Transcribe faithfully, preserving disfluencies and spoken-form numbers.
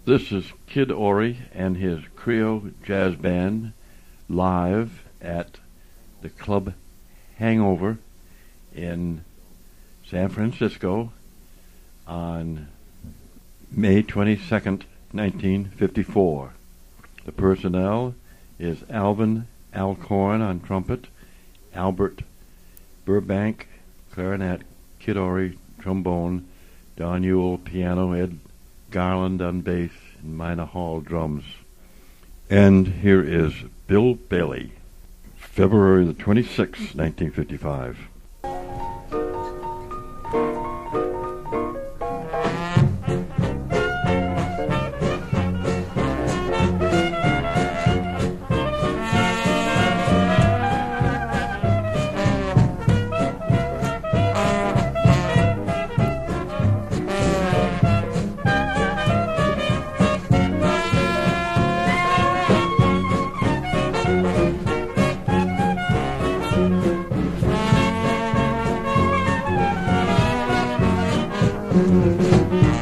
This is Kid Ory and his Creole Jazz Band live at the Club Hangover in San Francisco on May twenty-second, nineteen fifty-four. The personnel is Alvin Alcorn on trumpet, Albert Burbank clarinet, Kid Ory trombone, Don Ewell piano, Ed Garland on bass, and Minor Hall drums. And here is Bill Bailey, February the twenty-sixth, nineteen fifty-five. Thank you.